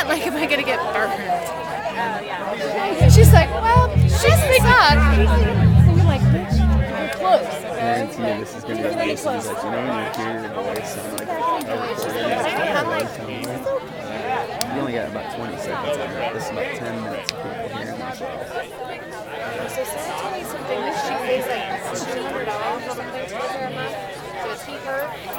meant like, am I gonna get burned? And she's like, well, she doesn't suck. And you're like, bitch, you're close. I guarantee you this is going to be really close. Like, you know when you hear your voice on like a recording, you only got about 20 seconds on it. This is about 10 minutes of people hearing themselves. So Sarah told me something that she pays like $200 or something towards her a month to keep her.